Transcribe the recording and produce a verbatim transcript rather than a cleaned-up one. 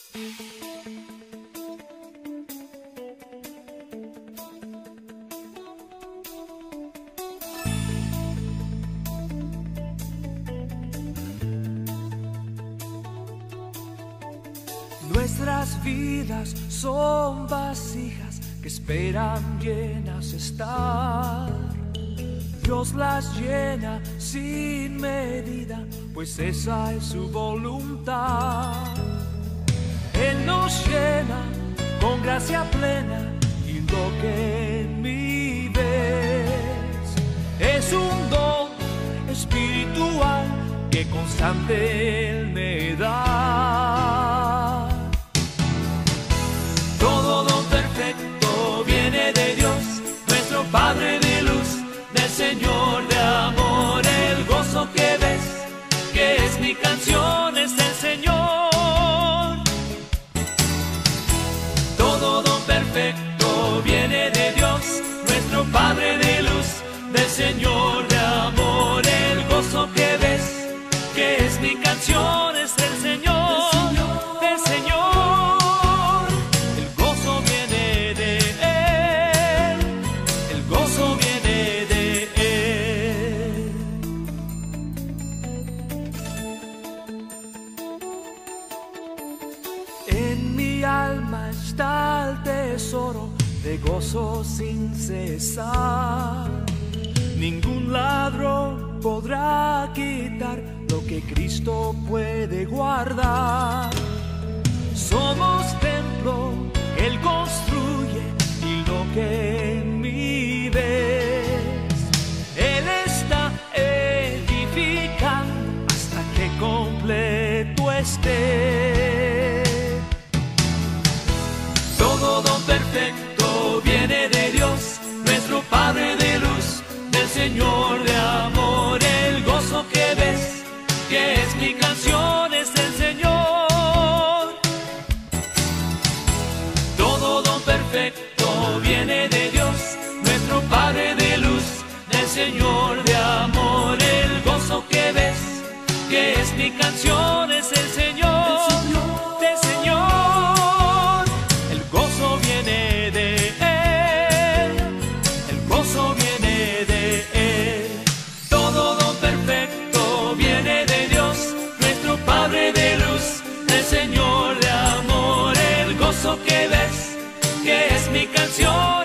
Nuestras vidas son vasijas que esperan llenas estar. Dios las llena sin medida, pues esa es su voluntad. Él nos llena con gracia plena, y lo que en mí ves es un don espiritual que constante Él me da. Todo don perfecto viene de Dios, nuestro Padre de luz, del Señor de amor. El gozo que ves, que es mi canción, es el Señor. Todo don perfecto viene de Dios, nuestro Padre de luz, del Señor de amor. El gozo que ves, que es mi canción, es el Señor, del Señor. El gozo viene de Él, el gozo viene de Él. En mi alma está el tesoro de gozo sin cesar. Ningún ladrón podrá quitar lo que Cristo puede guardar. Somos templo que Él construye, y lo que en mí ves, Él está edificando hasta que completo esté. Todo don perfecto viene de Dios, nuestro Padre de luz, del Señor de amor. El gozo que ves, que es mi canción, es el Señor. Todo don perfecto viene de Dios, nuestro Padre de luz, del Señor de amor. El gozo que ves, que es mi canción, es el Señor, del Señor. El gozo viene de Él, el gozo viene de Él. Todo don perfecto viene de Dios, nuestro Padre de luz, del Señor de amor. El gozo que ves, que es mi canción,